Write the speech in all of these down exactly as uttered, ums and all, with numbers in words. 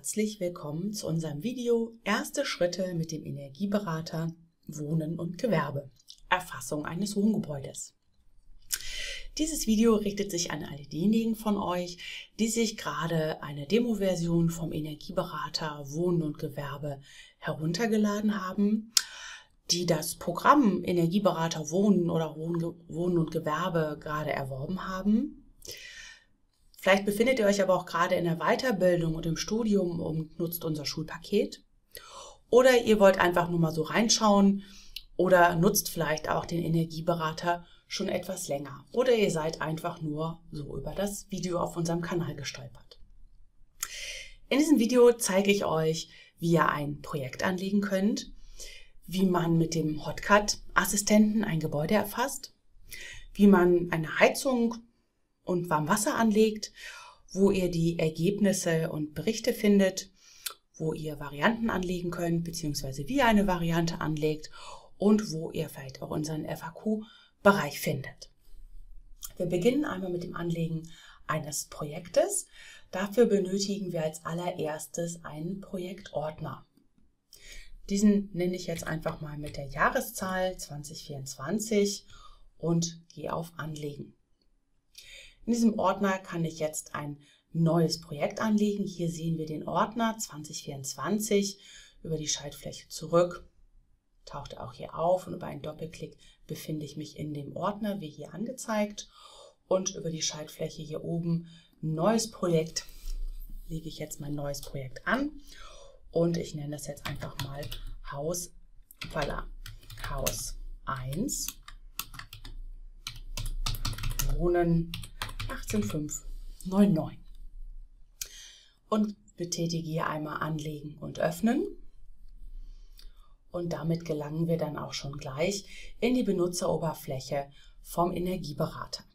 Herzlich willkommen zu unserem Video Erste Schritte mit dem Energieberater Wohnen und Gewerbe. Erfassung eines Wohngebäudes. Dieses Video richtet sich an all diejenigen von euch, die sich gerade eine Demo-Version vom Energieberater Wohnen und Gewerbe heruntergeladen haben, die das Programm Energieberater Wohnen oder Wohnen und Gewerbe gerade erworben haben. Vielleicht befindet ihr euch aber auch gerade in der Weiterbildung und im Studium und nutzt unser Schulpaket. Oder ihr wollt einfach nur mal so reinschauen oder nutzt vielleicht auch den Energieberater schon etwas länger. Oder ihr seid einfach nur so über das Video auf unserem Kanal gestolpert. In diesem Video zeige ich euch, wie ihr ein Projekt anlegen könnt, wie man mit dem Hotcut-Assistenten ein Gebäude erfasst, wie man eine Heizung und Warmwasser anlegt, wo ihr die Ergebnisse und Berichte findet, wo ihr Varianten anlegen könnt, beziehungsweise wie ihr eine Variante anlegt und wo ihr vielleicht auch unseren F A Q-Bereich findet. Wir beginnen einmal mit dem Anlegen eines Projektes. Dafür benötigen wir als allererstes einen Projektordner. Diesen nenne ich jetzt einfach mal mit der Jahreszahl zwanzig vierundzwanzig und gehe auf Anlegen. In diesem Ordner kann ich jetzt ein neues Projekt anlegen. Hier sehen wir den Ordner zwanzig vierundzwanzig. Über die Schaltfläche zurück taucht er auch hier auf und über einen Doppelklick befinde ich mich in dem Ordner, wie hier angezeigt. Und über die Schaltfläche hier oben neues Projekt lege ich jetzt mein neues Projekt an und ich nenne das jetzt einfach mal Haus, voilà, Haus eins, Wohnen achtzehn fünf neun neun und betätige hier einmal Anlegen und Öffnen und damit gelangen wir dann auch schon gleich in die Benutzeroberfläche vom Energieberater.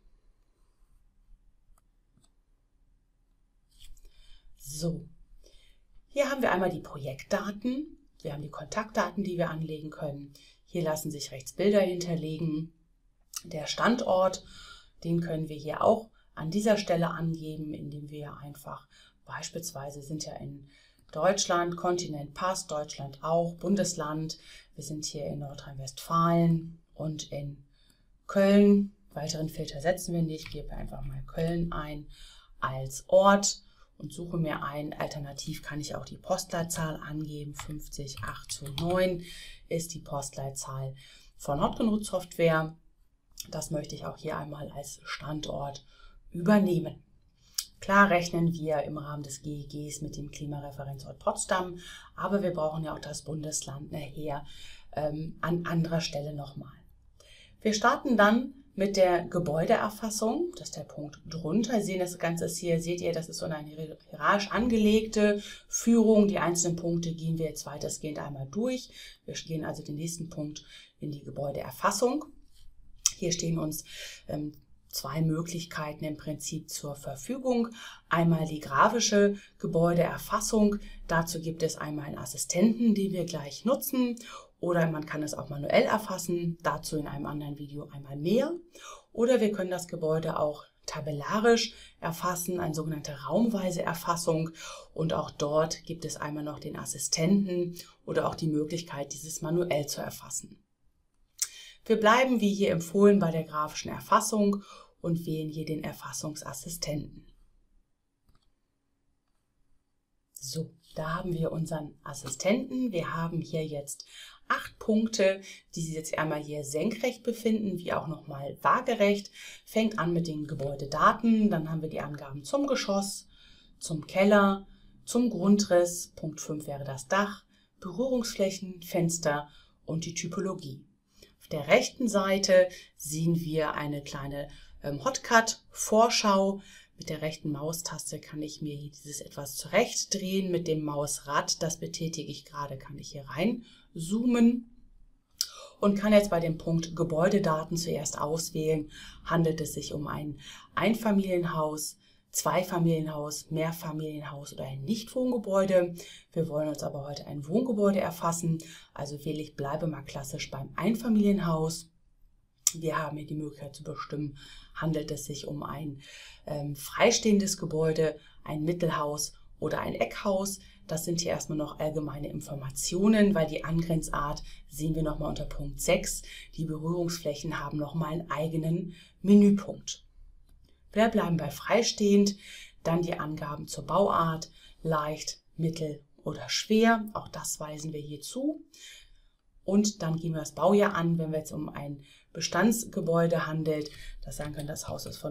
So, hier haben wir einmal die Projektdaten, wir haben die Kontaktdaten, die wir anlegen können. Hier lassen sich rechts Bilder hinterlegen. Der Standort, den können wir hier auch an dieser Stelle angeben, indem wir einfach beispielsweise sind ja in Deutschland, Kontinent passt, Deutschland auch, Bundesland. Wir sind hier in Nordrhein-Westfalen und in Köln. Weiteren Filter setzen wir nicht, ich gebe einfach mal Köln ein als Ort und suche mir ein. Alternativ kann ich auch die Postleitzahl angeben. fünfzig achthundertneun ist die Postleitzahl von Hotgenrut Software. Das möchte ich auch hier einmal als Standort übernehmen. Klar rechnen wir im Rahmen des G E Gs mit dem Klimareferenzort Potsdam, aber wir brauchen ja auch das Bundesland nachher ähm, an anderer Stelle nochmal. Wir starten dann mit der Gebäudeerfassung, das ist der Punkt drunter. Sie sehen das Ganze hier, seht ihr, das ist so eine hierarchisch angelegte Führung. Die einzelnen Punkte gehen wir jetzt weitestgehend einmal durch. Wir gehen also den nächsten Punkt in die Gebäudeerfassung. Hier stehen uns ähm, zwei Möglichkeiten im Prinzip zur Verfügung. Einmal die grafische Gebäudeerfassung. Dazu gibt es einmal einen Assistenten, den wir gleich nutzen. Oder man kann es auch manuell erfassen. Dazu in einem anderen Video einmal mehr. Oder wir können das Gebäude auch tabellarisch erfassen, eine sogenannte raumweise Erfassung. Und auch dort gibt es einmal noch den Assistenten oder auch die Möglichkeit, dieses manuell zu erfassen. Wir bleiben wie hier empfohlen bei der grafischen Erfassung und wählen hier den Erfassungsassistenten. So, da haben wir unseren Assistenten. Wir haben hier jetzt acht Punkte, die sich jetzt einmal hier senkrecht befinden, wie auch nochmal waagerecht. Fängt an mit den Gebäudedaten, dann haben wir die Angaben zum Geschoss, zum Keller, zum Grundriss, Punkt fünf wäre das Dach, Berührungsflächen, Fenster und die Typologie. Auf der rechten Seite sehen wir eine kleine ähm, Hotcut-Vorschau. Mit der rechten Maustaste kann ich mir hier dieses etwas zurechtdrehen. Mit dem Mausrad, das betätige ich gerade, kann ich hier rein zoomen und kann jetzt bei dem Punkt Gebäudedaten zuerst auswählen. Handelt es sich um ein Einfamilienhaus, Zweifamilienhaus, Mehrfamilienhaus oder ein Nichtwohngebäude. Wir wollen uns aber heute ein Wohngebäude erfassen, also wähle ich, bleibe mal klassisch beim Einfamilienhaus. Wir haben hier die Möglichkeit zu bestimmen, handelt es sich um ein ähm, freistehendes Gebäude, ein Mittelhaus oder ein Eckhaus. Das sind hier erstmal noch allgemeine Informationen, weil die Angrenzart sehen wir nochmal unter Punkt sechs. Die Berührungsflächen haben nochmal einen eigenen Menüpunkt. Wir bleiben bei freistehend, dann die Angaben zur Bauart, leicht, mittel oder schwer. Auch das weisen wir hier zu. Und dann geben wir das Baujahr an, wenn wir jetzt um ein Bestandsgebäude handelt. Das sagen können, das Haus ist von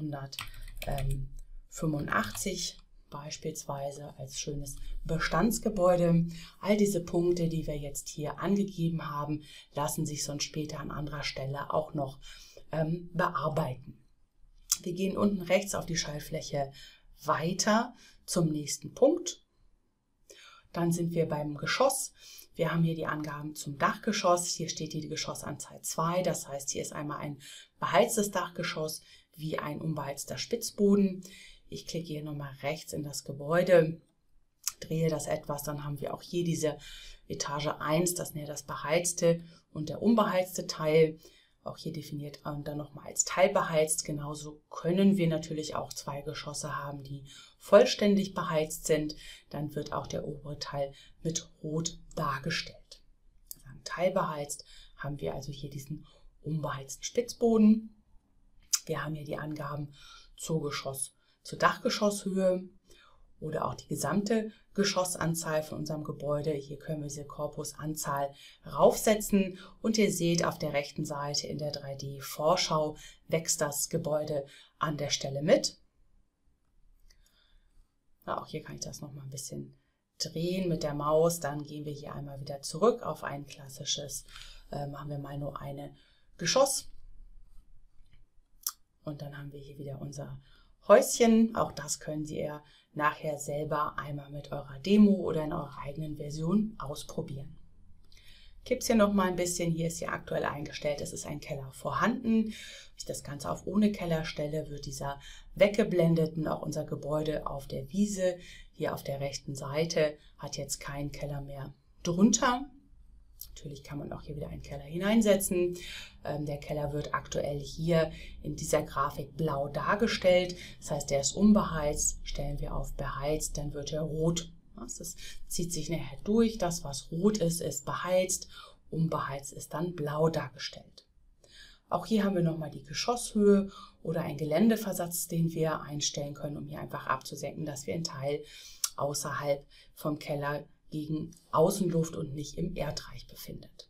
neunzehnhundertfünfundachtzig. Beispielsweise als schönes Bestandsgebäude. All diese Punkte, die wir jetzt hier angegeben haben, lassen sich sonst später an anderer Stelle auch noch ähm, bearbeiten. Wir gehen unten rechts auf die Schaltfläche weiter zum nächsten Punkt. Dann sind wir beim Geschoss. Wir haben hier die Angaben zum Dachgeschoss. Hier steht die Geschossanzahl zwei. Das heißt, hier ist einmal ein beheiztes Dachgeschoss wie ein unbeheizter Spitzboden. Ich klicke hier nochmal rechts in das Gebäude, drehe das etwas, dann haben wir auch hier diese Etage eins, das näher das beheizte und der unbeheizte Teil. Auch hier definiert und dann nochmal als teilbeheizt. Genauso können wir natürlich auch zwei Geschosse haben, die vollständig beheizt sind. Dann wird auch der obere Teil mit Rot dargestellt. Teilbeheizt haben wir also hier diesen unbeheizten Spitzboden. Wir haben hier die Angaben zur Geschoss zur Dachgeschosshöhe oder auch die gesamte Geschossanzahl von unserem Gebäude. Hier können wir diese Korpusanzahl raufsetzen und ihr seht auf der rechten Seite in der drei D Vorschau wächst das Gebäude an der Stelle mit. Ja, auch hier kann ich das noch mal ein bisschen drehen mit der Maus. Dann gehen wir hier einmal wieder zurück auf ein klassisches, äh, machen wir mal nur eine Geschoss. Und dann haben wir hier wieder unser Häuschen. Auch das können Sie ja nachher selber einmal mit eurer Demo oder in eurer eigenen Version ausprobieren. Gibt es hier noch mal ein bisschen, hier ist ja aktuell eingestellt, es ist ein Keller vorhanden. Wenn ich das Ganze auf ohne Keller stelle, wird dieser weggeblendet und auch unser Gebäude auf der Wiese, hier auf der rechten Seite, hat jetzt keinen Keller mehr drunter. Natürlich kann man auch hier wieder einen Keller hineinsetzen. Ähm, der Keller wird aktuell hier in dieser Grafik blau dargestellt. Das heißt, der ist unbeheizt. Stellen wir auf beheizt, dann wird er rot. Das zieht sich nachher durch. Das, was rot ist, ist beheizt. Unbeheizt ist dann blau dargestellt. Auch hier haben wir nochmal die Geschosshöhe oder einen Geländeversatz, den wir einstellen können, um hier einfach abzusenken, dass wir einen Teil außerhalb vom Keller gegen Außenluft und nicht im Erdreich befindet.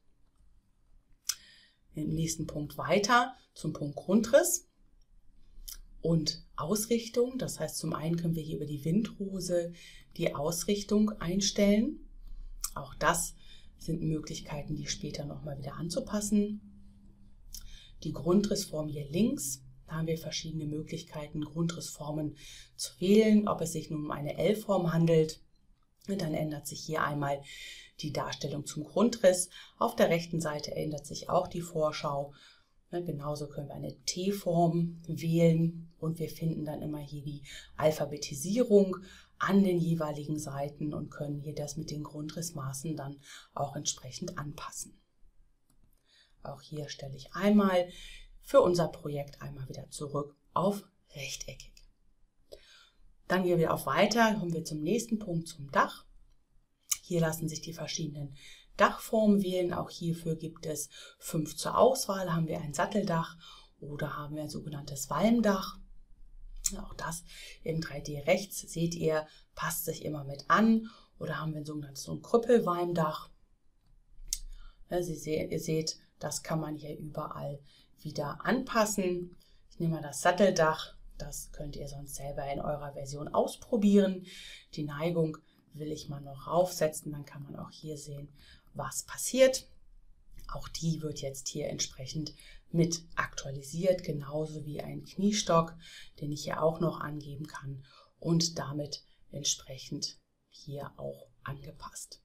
Im nächsten Punkt weiter zum Punkt Grundriss und Ausrichtung. Das heißt, zum einen können wir hier über die Windrose die Ausrichtung einstellen. Auch das sind Möglichkeiten, die später nochmal wieder anzupassen. Die Grundrissform hier links. Da haben wir verschiedene Möglichkeiten, Grundrissformen zu wählen, ob es sich nun um eine L-Form handelt. Und dann ändert sich hier einmal die Darstellung zum Grundriss. Auf der rechten Seite ändert sich auch die Vorschau. Genauso können wir eine T-Form wählen und wir finden dann immer hier die Alphabetisierung an den jeweiligen Seiten und können hier das mit den Grundrissmaßen dann auch entsprechend anpassen. Auch hier stelle ich einmal für unser Projekt einmal wieder zurück auf rechteckig. Dann gehen wir auf Weiter, kommen wir zum nächsten Punkt, zum Dach. Hier lassen sich die verschiedenen Dachformen wählen. Auch hierfür gibt es fünf zur Auswahl. Haben wir ein Satteldach oder haben wir ein sogenanntes Walmdach. Auch das in drei D rechts seht ihr, passt sich immer mit an. Oder haben wir ein sogenanntes so ein Krüppelwalmdach. Sie se ihr seht, das kann man hier überall wieder anpassen. Ich nehme mal das Satteldach. Das könnt ihr sonst selber in eurer Version ausprobieren. Die Neigung will ich mal noch raufsetzen, dann kann man auch hier sehen, was passiert. Auch die wird jetzt hier entsprechend mit aktualisiert, genauso wie ein Kniestock, den ich hier auch noch angeben kann und damit entsprechend hier auch angepasst.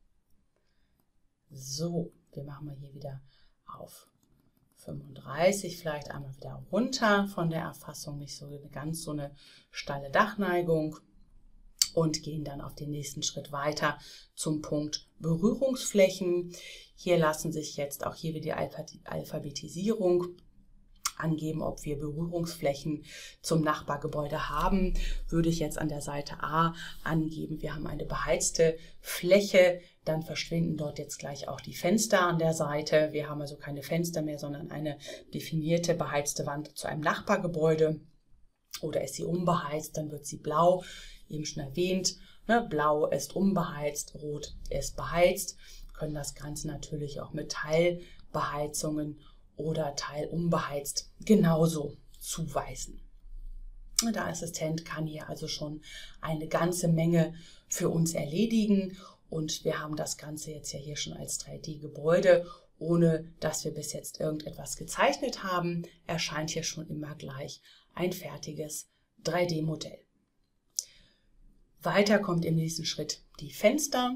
So, wir machen mal hier wieder auf fünfunddreißig, vielleicht einmal wieder runter von der Erfassung, nicht so eine ganz so eine steile Dachneigung und gehen dann auf den nächsten Schritt weiter zum Punkt Berührungsflächen. Hier lassen sich jetzt auch hier wieder die Alphabetisierung angeben, ob wir Berührungsflächen zum Nachbargebäude haben, würde ich jetzt an der Seite A angeben, wir haben eine beheizte Fläche, dann verschwinden dort jetzt gleich auch die Fenster an der Seite. Wir haben also keine Fenster mehr, sondern eine definierte beheizte Wand zu einem Nachbargebäude. Oder ist sie unbeheizt, dann wird sie blau, eben schon erwähnt. Ne? Blau ist unbeheizt, rot ist beheizt. Wir können das Ganze natürlich auch mit Teilbeheizungen oder teilunbeheizt genauso zuweisen. Der Assistent kann hier also schon eine ganze Menge für uns erledigen und wir haben das Ganze jetzt ja hier schon als drei D Gebäude, ohne dass wir bis jetzt irgendetwas gezeichnet haben, erscheint hier schon immer gleich ein fertiges drei D Modell. Weiter kommt im nächsten Schritt die Fenster,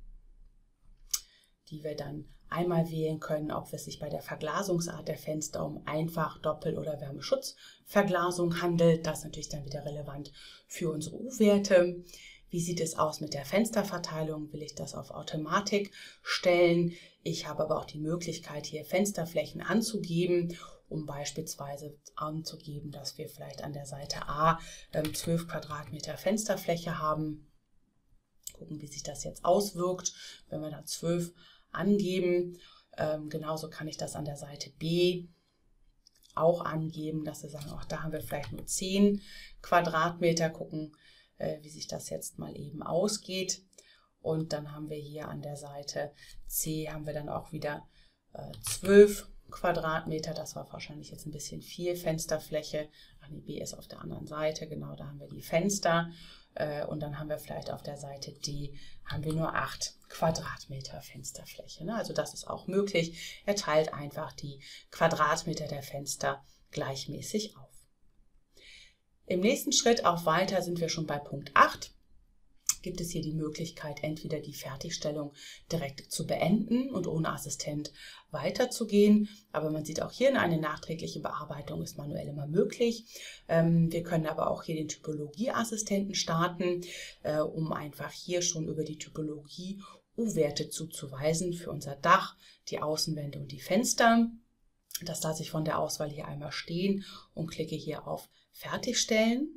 die wir dann einmal wählen können, ob es sich bei der Verglasungsart der Fenster um Einfach-, Doppel- oder Wärmeschutzverglasung handelt. Das ist natürlich dann wieder relevant für unsere U-Werte. Wie sieht es aus mit der Fensterverteilung? Will ich das auf Automatik stellen? Ich habe aber auch die Möglichkeit, hier Fensterflächen anzugeben, um beispielsweise anzugeben, dass wir vielleicht an der Seite A zwölf Quadratmeter Fensterfläche haben. Gucken, wie sich das jetzt auswirkt, wenn wir da zwölf angeben. Ähm, genauso kann ich das an der Seite B auch angeben, dass wir sagen, auch da haben wir vielleicht nur zehn Quadratmeter. Gucken, äh, wie sich das jetzt mal eben ausgeht. Und dann haben wir hier an der Seite C haben wir dann auch wieder äh, zwölf Quadratmeter. Das war wahrscheinlich jetzt ein bisschen viel Fensterfläche. Ach nee, B ist auf der anderen Seite. Genau, da haben wir die Fenster. Und dann haben wir vielleicht auf der Seite D haben wir nur acht Quadratmeter Fensterfläche. Ne? Also das ist auch möglich. Er teilt einfach die Quadratmeter der Fenster gleichmäßig auf. Im nächsten Schritt auch weiter sind wir schon bei Punkt acht. Gibt es hier die Möglichkeit, entweder die Fertigstellung direkt zu beenden und ohne Assistent weiterzugehen. Aber man sieht auch hier, eine nachträgliche Bearbeitung ist manuell immer möglich. Wir können aber auch hier den Typologieassistenten starten, um einfach hier schon über die Typologie U-Werte zuzuweisen für unser Dach, die Außenwände und die Fenster. Das lasse ich von der Auswahl hier einmal stehen und klicke hier auf Fertigstellen.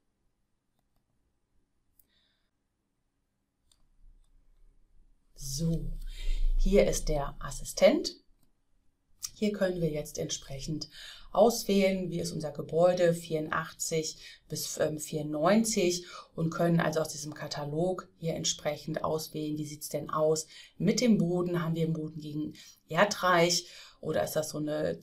So, hier ist der Assistent. Hier können wir jetzt entsprechend auswählen, wie ist unser Gebäude, vierundachtzig bis vierundneunzig, und können also aus diesem Katalog hier entsprechend auswählen, wie sieht es denn aus mit dem Boden. Haben wir einen Boden gegen Erdreich oder ist das so eine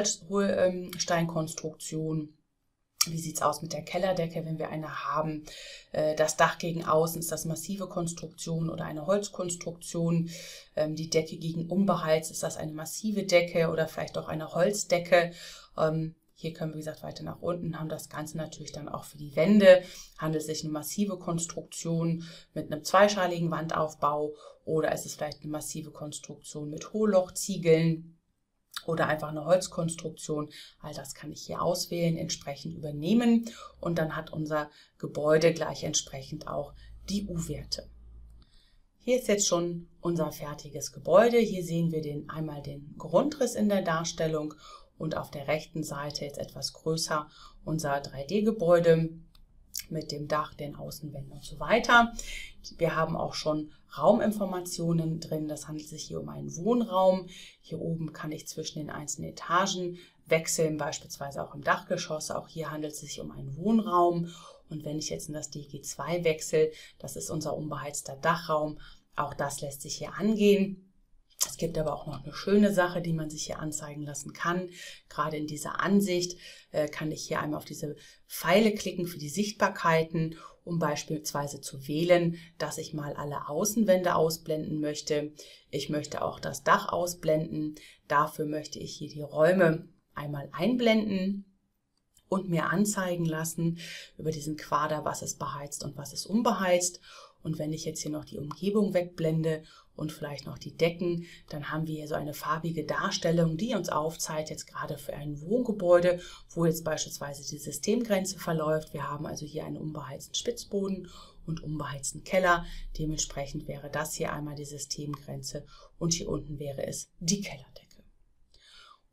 Ziegel-Holz-Steinkonstruktion? Wie sieht es aus mit der Kellerdecke, wenn wir eine haben? Das Dach gegen außen, ist das massive Konstruktion oder eine Holzkonstruktion? Die Decke gegen unbeheizt, ist das eine massive Decke oder vielleicht auch eine Holzdecke? Hier können wir, wie gesagt, weiter nach unten, haben das Ganze natürlich dann auch für die Wände. Handelt es sich um eine massive Konstruktion mit einem zweischaligen Wandaufbau oder ist es vielleicht eine massive Konstruktion mit Hohllochziegeln? Oder einfach eine Holzkonstruktion. All das kann ich hier auswählen, entsprechend übernehmen und dann hat unser Gebäude gleich entsprechend auch die U-Werte. Hier ist jetzt schon unser fertiges Gebäude. Hier sehen wir den, einmal den Grundriss in der Darstellung und auf der rechten Seite jetzt etwas größer unser drei D Gebäude mit dem Dach, den Außenwänden und so weiter. Wir haben auch schon Rauminformationen drin. Das handelt sich hier um einen Wohnraum. Hier oben kann ich zwischen den einzelnen Etagen wechseln, beispielsweise auch im Dachgeschoss. Auch hier handelt es sich um einen Wohnraum. Und wenn ich jetzt in das D G zwei wechsle, das ist unser unbeheizter Dachraum, auch das lässt sich hier angehen. Es gibt aber auch noch eine schöne Sache, die man sich hier anzeigen lassen kann. Gerade in dieser Ansicht äh, kann ich hier einmal auf diese Pfeile klicken für die Sichtbarkeiten, um beispielsweise zu wählen, dass ich mal alle Außenwände ausblenden möchte. Ich möchte auch das Dach ausblenden. Dafür möchte ich hier die Räume einmal einblenden und mir anzeigen lassen über diesen Quader, was ist beheizt und was ist unbeheizt. Und wenn ich jetzt hier noch die Umgebung wegblende und vielleicht noch die Decken, dann haben wir hier so eine farbige Darstellung, die uns aufzeigt, jetzt gerade für ein Wohngebäude, wo jetzt beispielsweise die Systemgrenze verläuft. Wir haben also hier einen unbeheizten Spitzboden und unbeheizten Keller. Dementsprechend wäre das hier einmal die Systemgrenze und hier unten wäre es die Kellerdecke.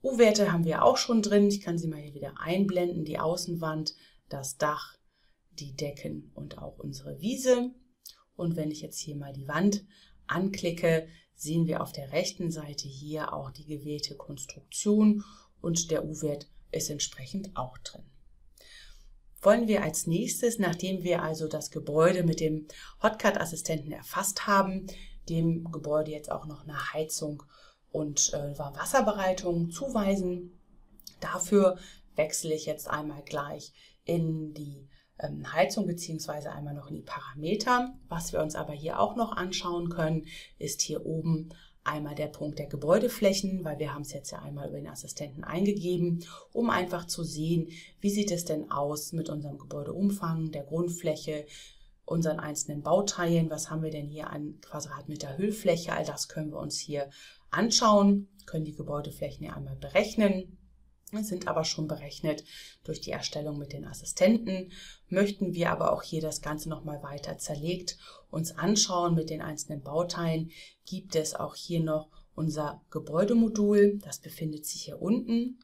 U-Werte haben wir auch schon drin. Ich kann sie mal hier wieder einblenden. Die Außenwand, das Dach, die Decken und auch unsere Wiese. Und wenn ich jetzt hier mal die Wand anklicke, sehen wir auf der rechten Seite hier auch die gewählte Konstruktion und der U-Wert ist entsprechend auch drin. Wollen wir als nächstes, nachdem wir also das Gebäude mit dem Hotcut-Assistenten erfasst haben, dem Gebäude jetzt auch noch eine Heizung und äh, Wasserbereitung zuweisen. Dafür wechsle ich jetzt einmal gleich in die ähm, Heizung bzw. einmal noch in die Parameter. Was wir uns aber hier auch noch anschauen können, ist hier oben einmal der Punkt der Gebäudeflächen, weil wir haben es jetzt ja einmal über den Assistenten eingegeben, um einfach zu sehen, wie sieht es denn aus mit unserem Gebäudeumfang, der Grundfläche, unseren einzelnen Bauteilen, was haben wir denn hier an Quadratmeter Hüllfläche, all das können wir uns hier anschauen, können die Gebäudeflächen ja einmal berechnen, sind aber schon berechnet durch die Erstellung mit den Assistenten. Möchten wir aber auch hier das Ganze nochmal weiter zerlegt uns anschauen mit den einzelnen Bauteilen, gibt es auch hier noch unser Gebäudemodul, das befindet sich hier unten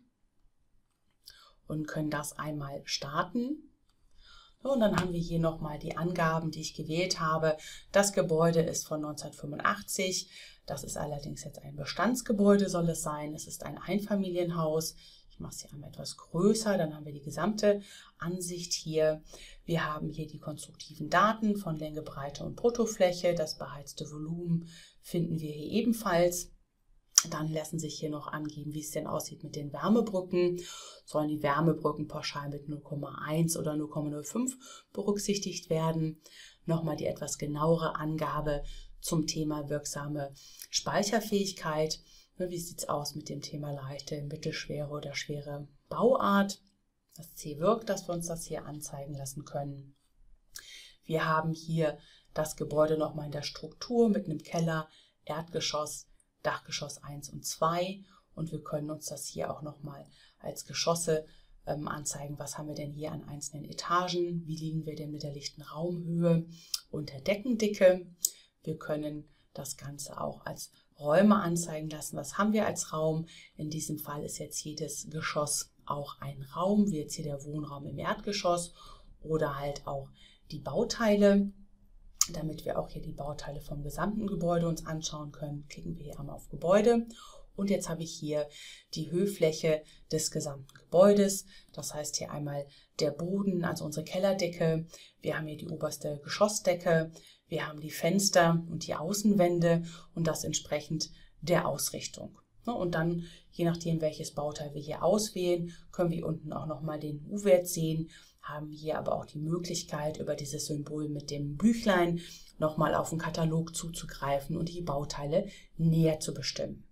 und können das einmal starten. Und dann haben wir hier nochmal die Angaben, die ich gewählt habe. Das Gebäude ist von neunzehnhundertfünfundachtzig. Das ist allerdings jetzt ein Bestandsgebäude, soll es sein. Es ist ein Einfamilienhaus. Ich mache es hier einmal etwas größer, dann haben wir die gesamte Ansicht hier. Wir haben hier die konstruktiven Daten von Länge, Breite und Bruttofläche. Das beheizte Volumen finden wir hier ebenfalls. Dann lassen sich hier noch angeben, wie es denn aussieht mit den Wärmebrücken. Sollen die Wärmebrücken pauschal mit null Komma eins oder null Komma null fünf berücksichtigt werden? Nochmal die etwas genauere Angabe zum Thema wirksame Speicherfähigkeit. Wie sieht es aus mit dem Thema leichte, mittelschwere oder schwere Bauart? Das C wirkt, dass wir uns das hier anzeigen lassen können. Wir haben hier das Gebäude nochmal in der Struktur mit einem Keller, Erdgeschoss, Dachgeschoss eins und zwei und wir können uns das hier auch nochmal als Geschosse ähm, anzeigen. Was haben wir denn hier an einzelnen Etagen? Wie liegen wir denn mit der lichten Raumhöhe und der Deckendicke? Wir können das Ganze auch als Räume anzeigen lassen. Was haben wir als Raum? In diesem Fall ist jetzt jedes Geschoss auch ein Raum, wie jetzt hier der Wohnraum im Erdgeschoss oder halt auch die Bauteile. Damit wir auch hier die Bauteile vom gesamten Gebäude uns anschauen können, klicken wir hier einmal auf Gebäude und jetzt habe ich hier die Hüllfläche des gesamten Gebäudes. Das heißt hier einmal der Boden, also unsere Kellerdecke. Wir haben hier die oberste Geschossdecke. Wir haben die Fenster und die Außenwände und das entsprechend der Ausrichtung. Und dann, je nachdem, welches Bauteil wir hier auswählen, können wir unten auch nochmal den U-Wert sehen, haben hier aber auch die Möglichkeit, über dieses Symbol mit dem Büchlein nochmal auf den Katalog zuzugreifen und die Bauteile näher zu bestimmen.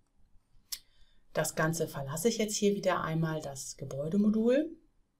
Das Ganze verlasse ich jetzt hier wieder einmal das Gebäudemodul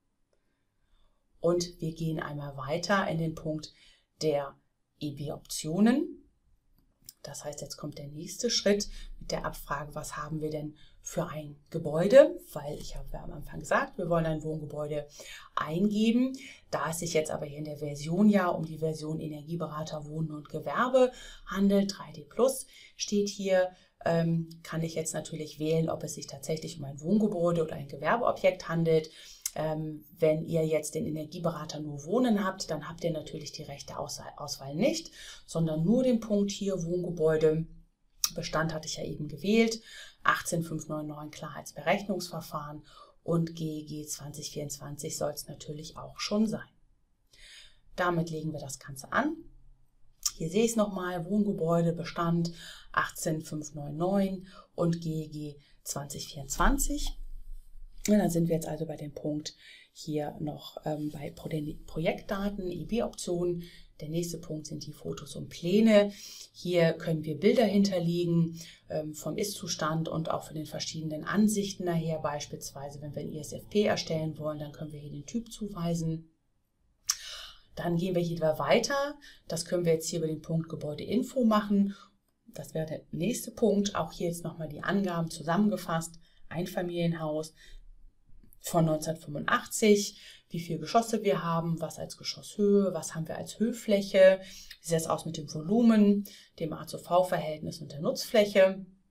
und wir gehen einmal weiter in den Punkt der E B-Optionen. Das heißt, jetzt kommt der nächste Schritt mit der Abfrage, was haben wir denn für ein Gebäude? Weil ich habe ja am Anfang gesagt, wir wollen ein Wohngebäude eingeben. Da es sich jetzt aber hier in der Version ja um die Version Energieberater Wohnen und Gewerbe handelt, drei D plus steht hier, ähm, kann ich jetzt natürlich wählen, ob es sich tatsächlich um ein Wohngebäude oder ein Gewerbeobjekt handelt. Ähm, wenn ihr jetzt den Energieberater nur Wohnen habt, dann habt ihr natürlich die rechte Auswahl, Auswahl nicht, sondern nur den Punkt hier Wohngebäude. Bestand hatte ich ja eben gewählt, achtzehn Punkt fünf neun neun Klarheitsberechnungsverfahren und G E G zwanzig vierundzwanzig soll es natürlich auch schon sein. Damit legen wir das Ganze an. Hier sehe ich es nochmal, Wohngebäude, Bestand achtzehn Punkt fünf neun neun und G E G zwanzig vierundzwanzig. Und dann sind wir jetzt also bei dem Punkt hier noch ähm, bei Pro den Projektdaten, E B-Optionen. Der nächste Punkt sind die Fotos und Pläne. Hier können wir Bilder hinterlegen ähm, vom Ist-Zustand und auch von den verschiedenen Ansichten daher. Beispielsweise, wenn wir ein I S F P erstellen wollen, dann können wir hier den Typ zuweisen. Dann gehen wir hier wieder weiter. Das können wir jetzt hier über den Punkt Gebäudeinfo machen. Das wäre der nächste Punkt. Auch hier jetzt nochmal die Angaben zusammengefasst. Einfamilienhaus von neunzehnhundertfünfundachtzig, wie viele Geschosse wir haben, was als Geschosshöhe, was haben wir als Hüllfläche, wie sieht es aus mit dem Volumen, dem A zu V-Verhältnis und der Nutzfläche.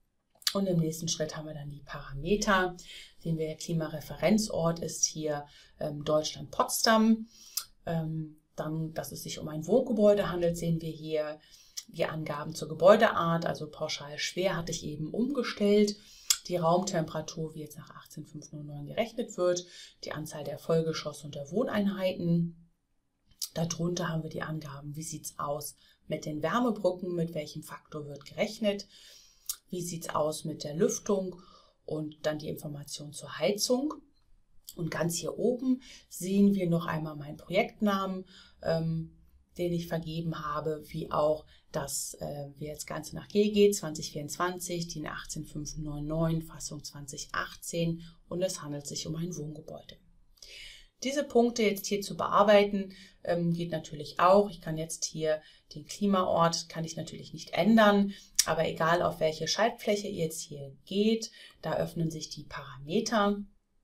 Und im nächsten Schritt haben wir dann die Parameter. Sehen wir, der Klimareferenzort ist hier ähm, Deutschland-Potsdam. Ähm, dann, dass es sich um ein Wohngebäude handelt, sehen wir hier die Angaben zur Gebäudeart, also pauschal schwer hatte ich eben umgestellt. Die Raumtemperatur, wie jetzt nach achtzehn Punkt fünf null neun gerechnet wird, die Anzahl der Vollgeschosse und der Wohneinheiten. Darunter haben wir die Angaben, wie sieht es aus mit den Wärmebrücken, mit welchem Faktor wird gerechnet, wie sieht es aus mit der Lüftung und dann die Information zur Heizung. Und ganz hier oben sehen wir noch einmal meinen Projektnamen, ähm, den ich vergeben habe, wie auch, dass äh, wir jetzt Ganze nach G G zwanzig vierundzwanzig, D I N achtzehn Punkt fünf neun neun, Fassung zwanzig achtzehn und es handelt sich um ein Wohngebäude. Diese Punkte jetzt hier zu bearbeiten, ähm, geht natürlich auch. Ich kann jetzt hier den Klimaort, kann ich natürlich nicht ändern, aber egal auf welche Schaltfläche ihr jetzt hier geht, da öffnen sich die Parameter.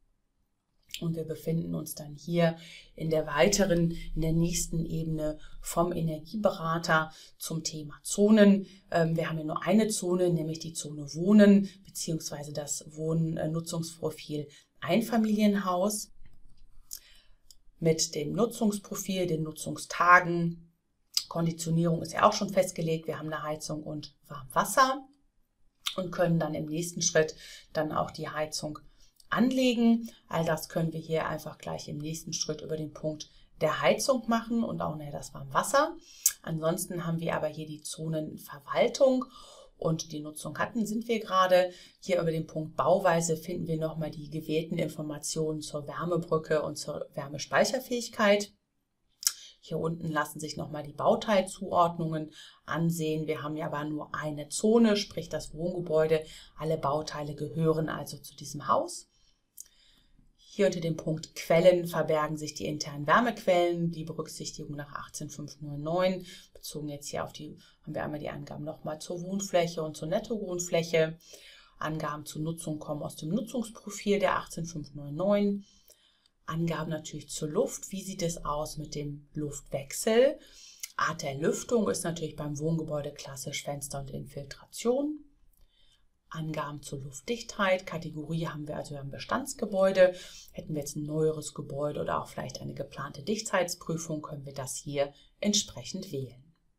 Und wir befinden uns dann hier in der weiteren, in der nächsten Ebene vom Energieberater zum Thema Zonen. Ähm, wir haben ja nur eine Zone, nämlich die Zone Wohnen bzw. das Wohnnutzungsprofil Einfamilienhaus mit dem Nutzungsprofil, den Nutzungstagen. Konditionierung ist ja auch schon festgelegt. Wir haben eine Heizung und Warmwasser und können dann im nächsten Schritt dann auch die Heizung anlegen. All das können wir hier einfach gleich im nächsten Schritt über den Punkt der Heizung machen und auch nachher das Warmwasser. Ansonsten haben wir aber hier die Zonenverwaltung und die Nutzung hatten, sind wir gerade. Hier über den Punkt Bauweise finden wir nochmal die gewählten Informationen zur Wärmebrücke und zur Wärmespeicherfähigkeit. Hier unten lassen sich nochmal die Bauteilzuordnungen ansehen. Wir haben ja aber nur eine Zone, sprich das Wohngebäude. Alle Bauteile gehören also zu diesem Haus. Hier unter dem Punkt Quellen verbergen sich die internen Wärmequellen, die Berücksichtigung nach achtzehn Punkt fünf null neun. Bezogen jetzt hier auf die, haben wir einmal die Angaben nochmal zur Wohnfläche und zur Nettowohnfläche. Angaben zur Nutzung kommen aus dem Nutzungsprofil der achtzehn Punkt fünf null neun. Angaben natürlich zur Luft. Wie sieht es aus mit dem Luftwechsel? Art der Lüftung ist natürlich beim Wohngebäude klassisch Fenster und Infiltration. Angaben zur Luftdichtheit. Kategorie haben wir also im Bestandsgebäude. Hätten wir jetzt ein neueres Gebäude oder auch vielleicht eine geplante Dichtheitsprüfung, können wir das hier entsprechend wählen.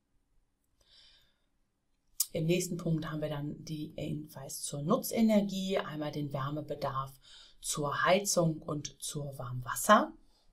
Im nächsten Punkt haben wir dann die Hinweis zur Nutzenergie, einmal den Wärmebedarf zur Heizung und zur Warmwasser.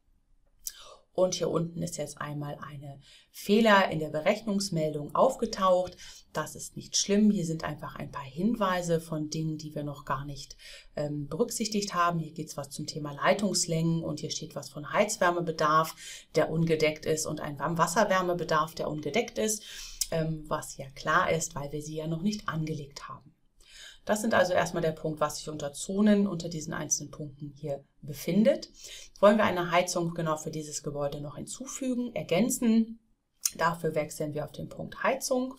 Und hier unten ist jetzt einmal eine Fehler in der Berechnungsmeldung aufgetaucht. Das ist nicht schlimm. Hier sind einfach ein paar Hinweise von Dingen, die wir noch gar nicht ähm, berücksichtigt haben. Hier geht es was zum Thema Leitungslängen und hier steht was von Heizwärmebedarf, der ungedeckt ist, und ein Warmwasserwärmebedarf, der ungedeckt ist, ähm, was ja klar ist, weil wir sie ja noch nicht angelegt haben. Das sind also erstmal der Punkt, was sich unter Zonen unter diesen einzelnen Punkten hier befindet. Jetzt wollen wir eine Heizung genau für dieses Gebäude noch hinzufügen, ergänzen. Dafür wechseln wir auf den Punkt Heizung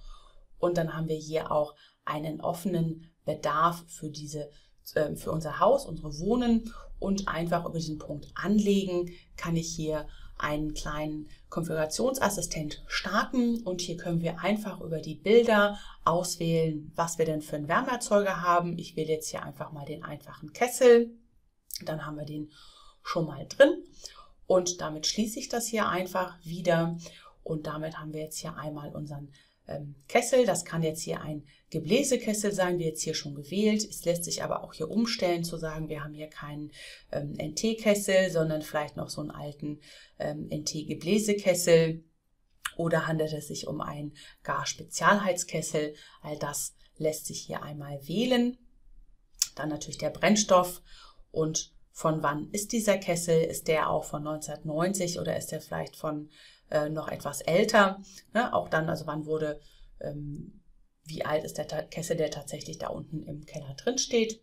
und dann haben wir hier auch einen offenen Bedarf für, diese, äh, für unser Haus, unsere Wohnen, und einfach über diesen Punkt Anlegen kann ich hier einen kleinen Konfigurationsassistent starten und hier können wir einfach über die Bilder auswählen, was wir denn für einen Wärmeerzeuger haben. Ich wähle jetzt hier einfach mal den einfachen Kessel, dann haben wir den schon mal drin und damit schließe ich das hier einfach wieder und damit haben wir jetzt hier einmal unseren ähm, Kessel. Das kann jetzt hier ein Gebläsekessel sein, wie jetzt hier schon gewählt. Es lässt sich aber auch hier umstellen, zu sagen, wir haben hier keinen ähm, N T-Kessel, sondern vielleicht noch so einen alten ähm, N T-Gebläsekessel, oder handelt es sich um einen Gar-Spezialheizkessel. All das lässt sich hier einmal wählen. Dann natürlich der Brennstoff und von wann ist dieser Kessel? Ist der auch von neunzehnhundertneunzig oder ist der vielleicht von äh, noch etwas älter? Ne? Auch dann, also wann wurde, ähm, wie alt ist der Kessel, der tatsächlich da unten im Keller drin steht.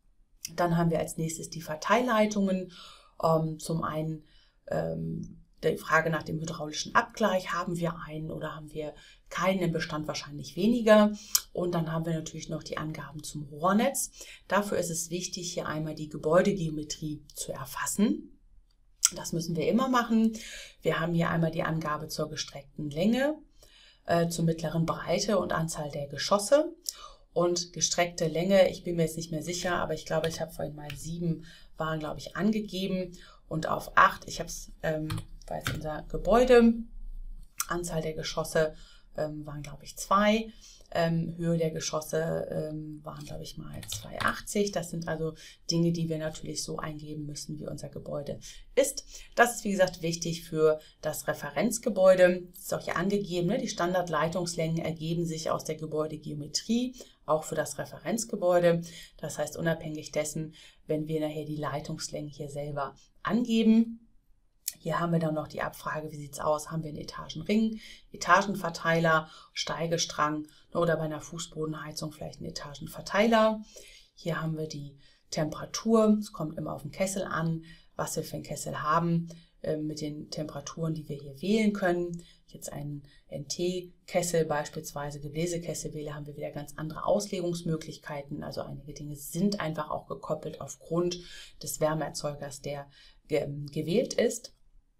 Dann haben wir als nächstes die Verteilleitungen. Ähm, zum einen ähm, die Frage nach dem hydraulischen Abgleich, haben wir einen oder haben wir keinen, im Bestand wahrscheinlich weniger. Und dann haben wir natürlich noch die Angaben zum Rohrnetz. Dafür ist es wichtig, hier einmal die Gebäudegeometrie zu erfassen. Das müssen wir immer machen. Wir haben hier einmal die Angabe zur gestreckten Länge, äh, zur mittleren Breite und Anzahl der Geschosse. und gestreckte Länge, ich bin mir jetzt nicht mehr sicher, aber ich glaube, ich habe vorhin mal sieben waren, glaube ich, angegeben und auf acht, ich habe es, ähm, weil es unser Gebäude, Anzahl der Geschosse ähm, waren, glaube ich, zwei. Ähm, Höhe der Geschosse ähm, waren, glaube ich, mal zweihundertachtzig. Das sind also Dinge, die wir natürlich so eingeben müssen, wie unser Gebäude ist. Das ist, wie gesagt, wichtig für das Referenzgebäude. Das ist auch hier angegeben. Ne? Die Standardleitungslängen ergeben sich aus der Gebäudegeometrie, auch für das Referenzgebäude. Das heißt, unabhängig dessen, wenn wir nachher die Leitungslängen hier selber angeben. Hier haben wir dann noch die Abfrage, wie sieht es aus? Haben wir einen Etagenring, Etagenverteiler, Steigestrang oder bei einer Fußbodenheizung vielleicht einen Etagenverteiler. Hier haben wir die Temperatur, es kommt immer auf den Kessel an, was wir für einen Kessel haben, äh, mit den Temperaturen, die wir hier wählen können. Jetzt einen N T-Kessel, beispielsweise Gebläsekessel wähle, haben wir wieder ganz andere Auslegungsmöglichkeiten. Also einige Dinge sind einfach auch gekoppelt aufgrund des Wärmeerzeugers, der ge gewählt ist.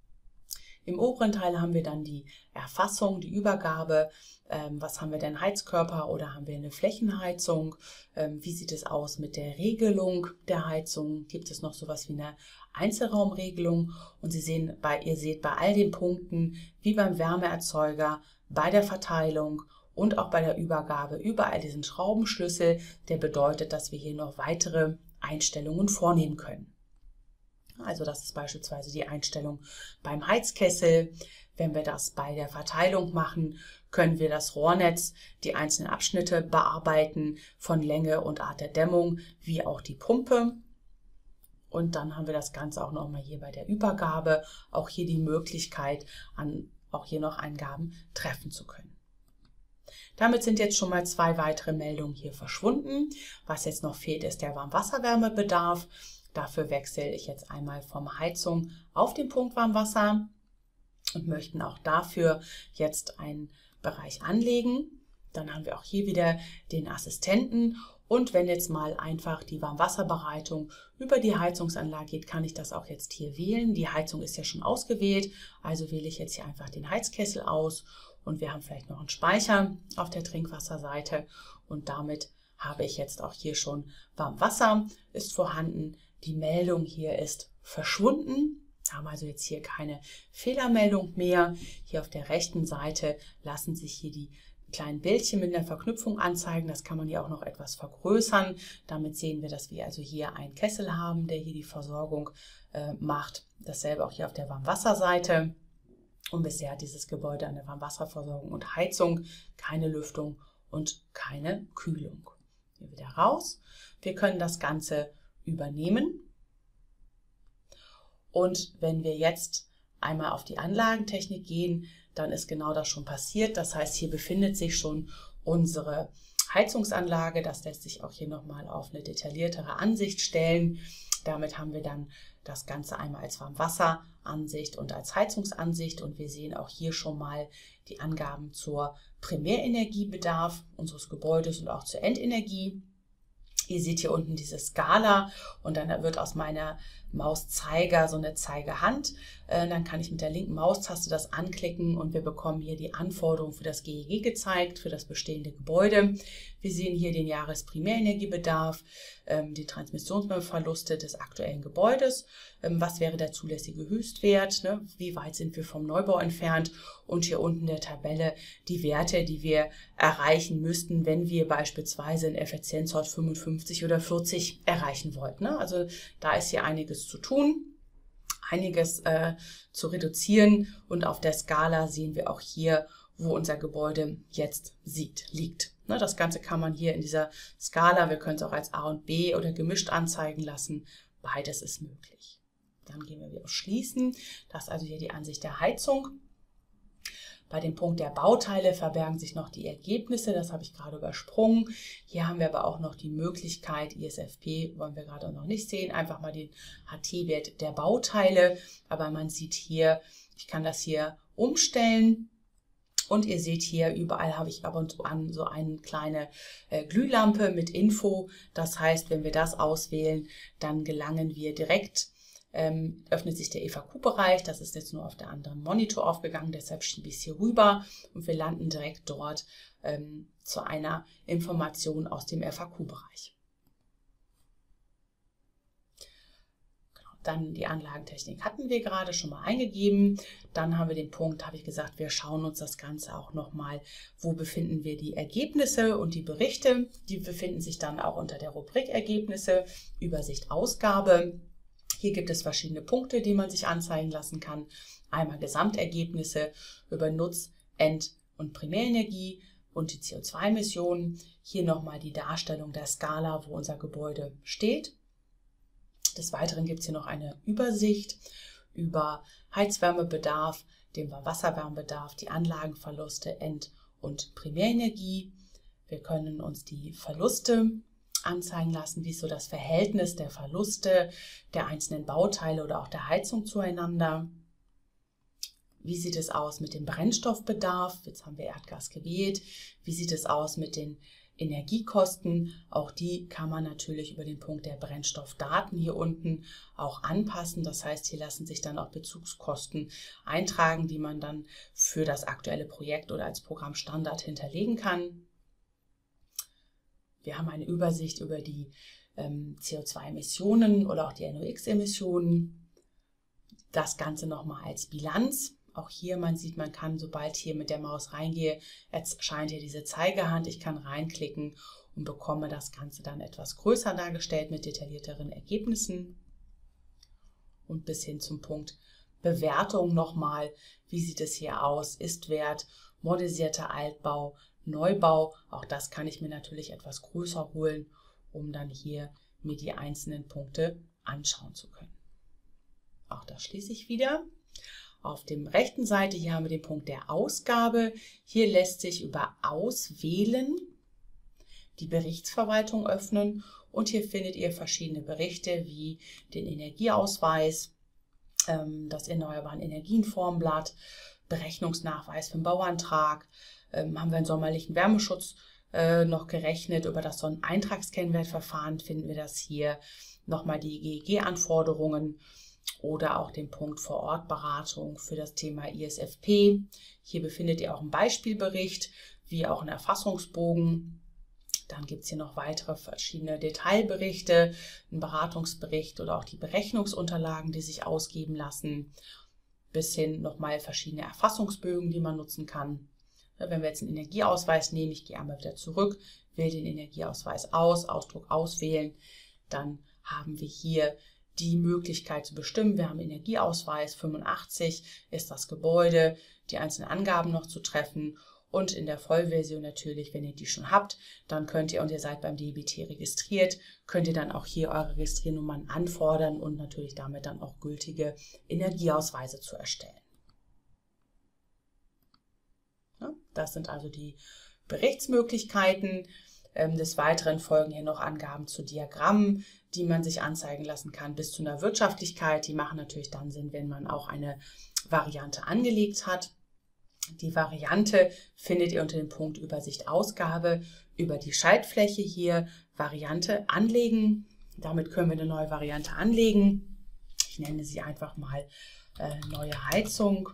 Im oberen Teil haben wir dann die Erfassung, die Übergabe. Ähm, was haben wir denn? Heizkörper oder haben wir eine Flächenheizung? Ähm, wie sieht es aus mit der Regelung der Heizung? Gibt es noch sowas wie eine Einzelraumregelung? Und Sie sehen, bei, ihr seht bei all den Punkten, wie beim Wärmeerzeuger, bei der Verteilung und auch bei der Übergabe, überall diesen Schraubenschlüssel, der bedeutet, dass wir hier noch weitere Einstellungen vornehmen können. Also das ist beispielsweise die Einstellung beim Heizkessel. Wenn wir das bei der Verteilung machen, können wir das Rohrnetz, die einzelnen Abschnitte bearbeiten von Länge und Art der Dämmung, wie auch die Pumpe. Und dann haben wir das Ganze auch nochmal hier bei der Übergabe, auch hier die Möglichkeit, an, auch hier noch Eingaben treffen zu können. Damit sind jetzt schon mal zwei weitere Meldungen hier verschwunden. Was jetzt noch fehlt, ist der Warmwasserwärmebedarf. Dafür wechsle ich jetzt einmal vom Heizung auf den Punkt Warmwasser und möchten auch dafür jetzt einen Bereich anlegen. Dann haben wir auch hier wieder den Assistenten und wenn jetzt mal einfach die Warmwasserbereitung über die Heizungsanlage geht, kann ich das auch jetzt hier wählen. Die Heizung ist ja schon ausgewählt, also wähle ich jetzt hier einfach den Heizkessel aus und wir haben vielleicht noch einen Speicher auf der Trinkwasserseite und damit habe ich jetzt auch hier schon Warmwasser ist vorhanden. Die Meldung hier ist verschwunden. Wir haben also jetzt hier keine Fehlermeldung mehr. Hier auf der rechten Seite lassen sich hier die kleinen Bildchen mit der Verknüpfung anzeigen. Das kann man hier auch noch etwas vergrößern. Damit sehen wir, dass wir also hier einen Kessel haben, der hier die Versorgung äh, macht. Dasselbe auch hier auf der Warmwasserseite. Und bisher hat dieses Gebäude eine Warmwasserversorgung und Heizung, keine Lüftung und keine Kühlung. Hier wieder raus. Wir können das Ganze übernehmen. Und wenn wir jetzt einmal auf die Anlagentechnik gehen, dann ist genau das schon passiert. Das heißt, hier befindet sich schon unsere Heizungsanlage. Das lässt sich auch hier nochmal auf eine detailliertere Ansicht stellen. Damit haben wir dann das Ganze einmal als Warmwasseransicht und als Heizungsansicht. Und wir sehen auch hier schon mal die Angaben zur Primärenergiebedarf unseres Gebäudes und auch zur Endenergie. Ihr seht hier unten diese Skala und dann wird aus meiner Mauszeiger so eine Zeigehand. Äh, dann kann ich mit der linken Maustaste das anklicken und wir bekommen hier die Anforderungen für das G E G gezeigt, für das bestehende Gebäude. Wir sehen hier den Jahresprimärenergiebedarf, ähm, die Transmissionsverluste des aktuellen Gebäudes. Ähm, was wäre der zulässige Höchstwert? Ne? Wie weit sind wir vom Neubau entfernt? Und hier unten in der Tabelle die Werte, die wir erreichen müssten, wenn wir beispielsweise einen Effizienzwert fünfundfünfzig oder vierzig erreichen wollten. Ne? Also da ist hier einiges zu tun, einiges äh, zu reduzieren und auf der Skala sehen wir auch hier, wo unser Gebäude jetzt sieht, liegt. Ne, das Ganze kann man hier in dieser Skala, wir können es auch als A und B oder gemischt anzeigen lassen, beides ist möglich. Dann gehen wir wieder auf Schließen, das ist also hier die Ansicht der Heizung. Bei dem Punkt der Bauteile verbergen sich noch die Ergebnisse, das habe ich gerade übersprungen. Hier haben wir aber auch noch die Möglichkeit, I S F P wollen wir gerade noch nicht sehen, einfach mal den H T-Wert der Bauteile. Aber man sieht hier, ich kann das hier umstellen. Und ihr seht hier, überall habe ich ab und zu an so eine kleine äh, Glühlampe mit Info. Das heißt, wenn wir das auswählen, dann gelangen wir direkt ähm, öffnet sich der F A Q-Bereich. Das ist jetzt nur auf der anderen Monitor aufgegangen, deshalb schiebe ich es hier rüber und wir landen direkt dort ähm, zu einer Information aus dem F A Q-Bereich. Dann die Anlagentechnik hatten wir gerade schon mal eingegeben. Dann haben wir den Punkt, habe ich gesagt, wir schauen uns das Ganze auch nochmal, wo befinden wir die Ergebnisse und die Berichte. Die befinden sich dann auch unter der Rubrik Ergebnisse, Übersicht, Ausgabe. Hier gibt es verschiedene Punkte, die man sich anzeigen lassen kann. Einmal Gesamtergebnisse über Nutz-, End- und Primärenergie und die C O zwei Emissionen. Hier nochmal die Darstellung der Skala, wo unser Gebäude steht. Des Weiteren gibt es hier noch eine Übersicht über Heizwärmebedarf, den Wasserwärmebedarf, die Anlagenverluste, End- und Primärenergie. Wir können uns die Verluste anzeigen lassen, wie ist so das Verhältnis der Verluste der einzelnen Bauteile oder auch der Heizung zueinander. Wie sieht es aus mit dem Brennstoffbedarf? Jetzt haben wir Erdgas gewählt. Wie sieht es aus mit den Energiekosten? Auch die kann man natürlich über den Punkt der Brennstoffdaten hier unten auch anpassen. Das heißt, hier lassen sich dann auch Bezugskosten eintragen, die man dann für das aktuelle Projekt oder als Programmstandard hinterlegen kann. Wir haben eine Übersicht über die ähm, C O zwei Emissionen oder auch die N O X Emissionen. Das Ganze nochmal als Bilanz. Auch hier, man sieht, man kann, sobald hier mit der Maus reingehe, erscheint hier diese Zeigehand. Ich kann reinklicken und bekomme das Ganze dann etwas größer dargestellt mit detaillierteren Ergebnissen. Und bis hin zum Punkt Bewertung nochmal. Wie sieht es hier aus? Ist-Wert, modernisierter Altbau, Neubau. Auch das kann ich mir natürlich etwas größer holen, um dann hier mir die einzelnen Punkte anschauen zu können. Auch das schließe ich wieder. Auf der rechten Seite hier haben wir den Punkt der Ausgabe. Hier lässt sich über Auswählen die Berichtsverwaltung öffnen und hier findet ihr verschiedene Berichte wie den Energieausweis, das Erneuerbaren Energien-Formblatt, Berechnungsnachweis für den Bauantrag, haben wir einen sommerlichen Wärmeschutz noch gerechnet. Über das Sonneneintragskennwertverfahren finden wir das hier, nochmal die G E G-Anforderungen. Oder auch den Punkt Vor-Ort-Beratung für das Thema I S F P. Hier befindet ihr auch einen Beispielbericht, wie auch einen Erfassungsbogen. Dann gibt es hier noch weitere verschiedene Detailberichte, einen Beratungsbericht oder auch die Berechnungsunterlagen, die sich ausgeben lassen. Bis hin nochmal verschiedene Erfassungsbögen, die man nutzen kann. Wenn wir jetzt einen Energieausweis nehmen, ich gehe einmal wieder zurück, wähle den Energieausweis aus, Ausdruck auswählen, dann haben wir hier die Möglichkeit zu bestimmen. Wir haben Energieausweis, fünfundachtzig ist das Gebäude, die einzelnen Angaben noch zu treffen und in der Vollversion natürlich, wenn ihr die schon habt, dann könnt ihr und ihr seid beim D B T registriert, könnt ihr dann auch hier eure Registriernummern anfordern und natürlich damit dann auch gültige Energieausweise zu erstellen. Ja, das sind also die Berichtsmöglichkeiten. Des Weiteren folgen hier noch Angaben zu Diagrammen, die man sich anzeigen lassen kann, bis zu einer Wirtschaftlichkeit. Die machen natürlich dann Sinn, wenn man auch eine Variante angelegt hat. Die Variante findet ihr unter dem Punkt Übersicht Ausgabe über die Schaltfläche hier, Variante anlegen. Damit können wir eine neue Variante anlegen. Ich nenne sie einfach mal äh, neue Heizung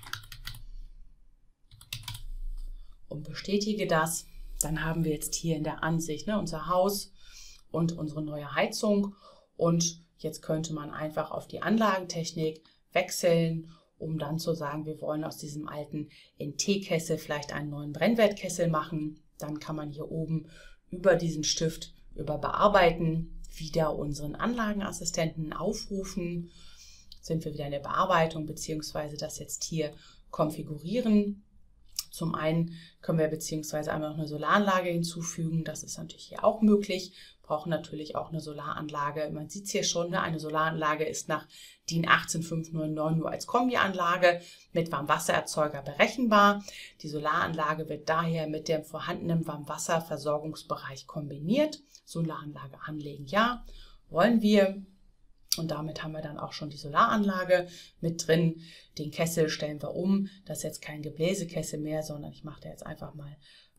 und bestätige das. Dann haben wir jetzt hier in der Ansicht ne, unser Haus und unsere neue Heizung. Und jetzt könnte man einfach auf die Anlagentechnik wechseln, um dann zu sagen, wir wollen aus diesem alten N T-Kessel vielleicht einen neuen Brennwertkessel machen. Dann kann man hier oben über diesen Stift über Bearbeiten wieder unseren Anlagenassistenten aufrufen. Sind wir wieder in der Bearbeitung beziehungsweise das jetzt hier konfigurieren. Zum einen können wir beziehungsweise einmal noch eine Solaranlage hinzufügen. Das ist natürlich hier auch möglich. Brauchen natürlich auch eine Solaranlage. Man sieht es hier schon, ne? Eine Solaranlage ist nach D I N achtzehn fünf neun neun nur als Kombianlage mit Warmwassererzeuger berechenbar. Die Solaranlage wird daher mit dem vorhandenen Warmwasserversorgungsbereich kombiniert. Solaranlage anlegen, ja. Wollen wir. Und damit haben wir dann auch schon die Solaranlage mit drin. Den Kessel stellen wir um. Das ist jetzt kein Gebläsekessel mehr, sondern ich mache da jetzt einfach mal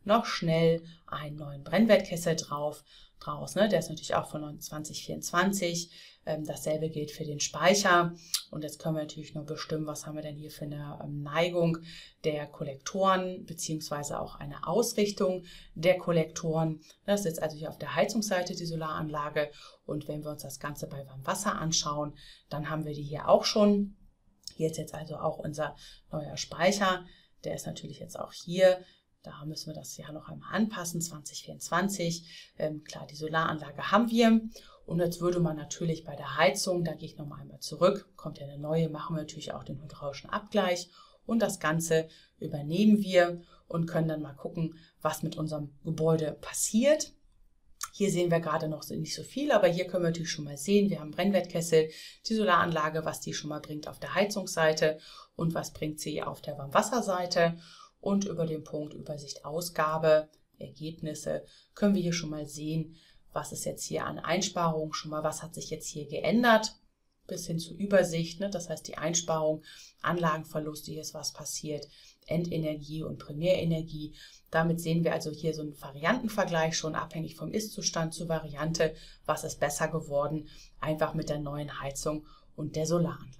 noch schnell einen neuen Brennwertkessel drauf, draus. Ne? Der ist natürlich auch von zwanzig vierundzwanzig. Ähm, dasselbe gilt für den Speicher. Und jetzt können wir natürlich nur bestimmen, was haben wir denn hier für eine ähm, Neigung der Kollektoren, beziehungsweise auch eine Ausrichtung der Kollektoren. Das ist jetzt also hier auf der Heizungsseite die Solaranlage. Und wenn wir uns das Ganze bei Warmwasser anschauen, dann haben wir die hier auch schon. Hier ist jetzt also auch unser neuer Speicher. Der ist natürlich jetzt auch hier. Da müssen wir das ja noch einmal anpassen, zwanzig vierundzwanzig. Ähm, klar, die Solaranlage haben wir. Und jetzt würde man natürlich bei der Heizung, da gehe ich nochmal einmal zurück, kommt ja eine neue, machen wir natürlich auch den hydraulischen Abgleich. Und das Ganze übernehmen wir und können dann mal gucken, was mit unserem Gebäude passiert. Hier sehen wir gerade noch nicht so viel, aber hier können wir natürlich schon mal sehen, wir haben Brennwertkessel, die Solaranlage, was die schon mal bringt auf der Heizungsseite und was bringt sie auf der Warmwasserseite. Und über den Punkt Übersicht Ausgabe, Ergebnisse, können wir hier schon mal sehen, was ist jetzt hier an Einsparungen schon mal, was hat sich jetzt hier geändert, bis hin zur Übersicht, ne? Das heißt die Einsparung, Anlagenverluste, hier ist was passiert, Endenergie und Primärenergie. Damit sehen wir also hier so einen Variantenvergleich, schon abhängig vom Ist-Zustand zur Variante, was ist besser geworden, einfach mit der neuen Heizung und der Solaranlage.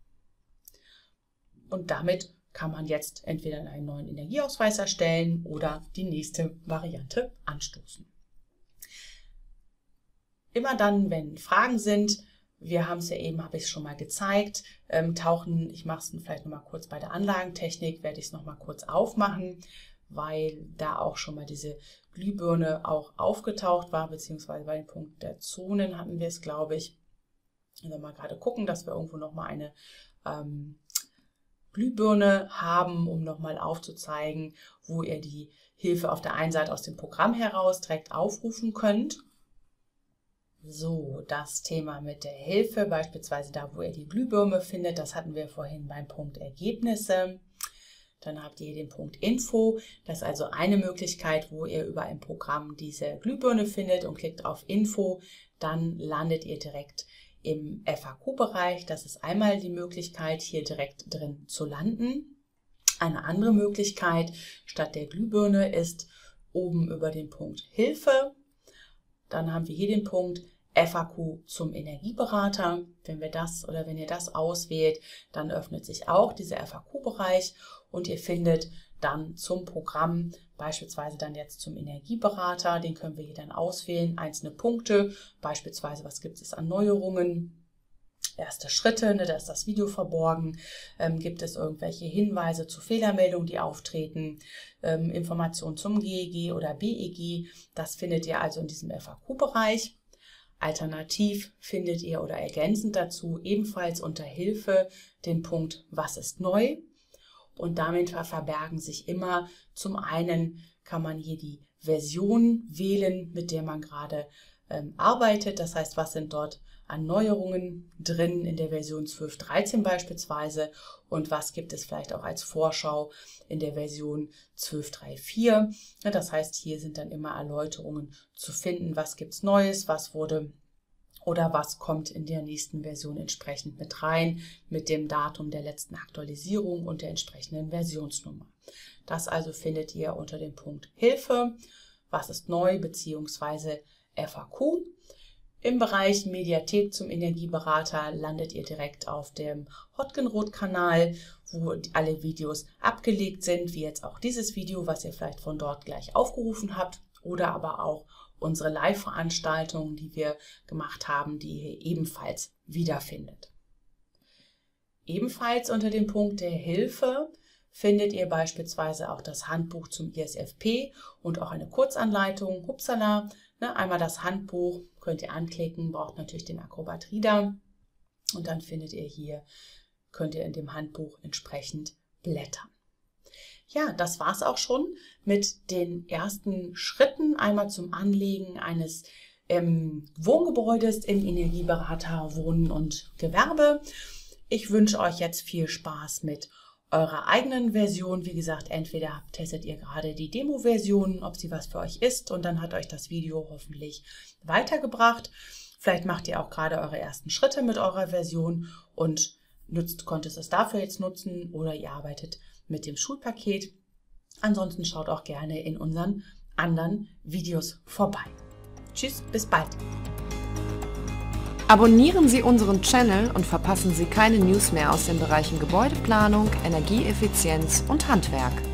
Und damit kann man jetzt entweder einen neuen Energieausweis erstellen oder die nächste Variante anstoßen. Immer dann, wenn Fragen sind, wir haben es ja eben, habe ich es schon mal gezeigt, ähm, tauchen, ich mache es vielleicht nochmal kurz bei der Anlagentechnik, werde ich es nochmal kurz aufmachen, weil da auch schon mal diese Glühbirne auch aufgetaucht war, beziehungsweise bei dem Punkt der Zonen hatten wir es, glaube ich. Also mal gerade gucken, dass wir irgendwo nochmal eine ähm, Glühbirne haben, um nochmal aufzuzeigen, wo ihr die Hilfe auf der einen Seite aus dem Programm heraus direkt aufrufen könnt. So, das Thema mit der Hilfe, beispielsweise da, wo ihr die Glühbirne findet, das hatten wir vorhin beim Punkt Ergebnisse. Dann habt ihr den Punkt Info, das ist also eine Möglichkeit, wo ihr über ein Programm diese Glühbirne findet und klickt auf Info, dann landet ihr direkt im F A Q-Bereich. Das ist einmal die Möglichkeit, hier direkt drin zu landen. Eine andere Möglichkeit statt der Glühbirne ist oben über den Punkt Hilfe. Dann haben wir hier den Punkt F A Q zum Energieberater. Wenn wir das oder wenn ihr das auswählt, dann öffnet sich auch dieser F A Q-Bereich und ihr findet dann zum Programm, beispielsweise dann jetzt zum Energieberater, den können wir hier dann auswählen, einzelne Punkte, beispielsweise was gibt es an Neuerungen, erste Schritte, ne, da ist das Video verborgen, ähm, gibt es irgendwelche Hinweise zu Fehlermeldungen, die auftreten, ähm, Informationen zum G E G oder B E G, das findet ihr also in diesem F A Q-Bereich. Alternativ findet ihr oder ergänzend dazu ebenfalls unter Hilfe den Punkt Was ist neu? Und damit verbergen sich immer, zum einen kann man hier die Version wählen, mit der man gerade ähm, arbeitet. Das heißt, was sind dort an Neuerungen drin in der Version zwölf Punkt dreizehn beispielsweise und was gibt es vielleicht auch als Vorschau in der Version zwölf Punkt drei Punkt vier. Ja, das heißt, hier sind dann immer Erläuterungen zu finden, was gibt es Neues, was wurde oder was kommt in der nächsten Version entsprechend mit rein, mit dem Datum der letzten Aktualisierung und der entsprechenden Versionsnummer. Das also findet ihr unter dem Punkt Hilfe, was ist neu bzw. F A Q. Im Bereich Mediathek zum Energieberater landet ihr direkt auf dem Hotgenrot-Kanal, wo alle Videos abgelegt sind, wie jetzt auch dieses Video, was ihr vielleicht von dort gleich aufgerufen habt, oder aber auch unsere Live-Veranstaltungen, die wir gemacht haben, die ihr ebenfalls wiederfindet. Ebenfalls unter dem Punkt der Hilfe findet ihr beispielsweise auch das Handbuch zum I S F P und auch eine Kurzanleitung. Hupsala, ne, einmal das Handbuch könnt ihr anklicken, braucht natürlich den Acrobat Reader und dann findet ihr hier, könnt ihr in dem Handbuch entsprechend blättern. Ja, das war es auch schon mit den ersten Schritten, einmal zum Anlegen eines ähm, Wohngebäudes im Energieberater Wohnen und Gewerbe. Ich wünsche euch jetzt viel Spaß mit eurer eigenen Version. Wie gesagt, entweder testet ihr gerade die Demo-Version, ob sie was für euch ist und dann hat euch das Video hoffentlich weitergebracht. Vielleicht macht ihr auch gerade eure ersten Schritte mit eurer Version und nutzt, konntet es dafür jetzt nutzen oder ihr arbeitet mit dem Schulpaket. Ansonsten schaut auch gerne in unseren anderen Videos vorbei. Tschüss, bis bald! Abonnieren Sie unseren Channel und verpassen Sie keine News mehr aus den Bereichen Gebäudeplanung, Energieeffizienz und Handwerk.